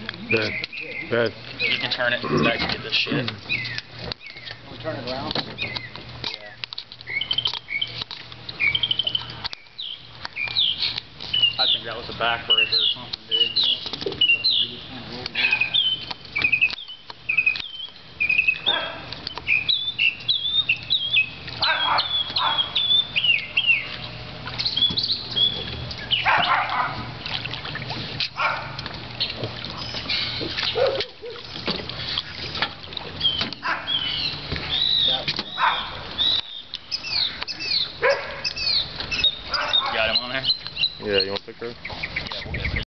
Good. Good. You can turn it back to get this shit. We turn it around? Yeah. I think that was a backbreaker or something, dude.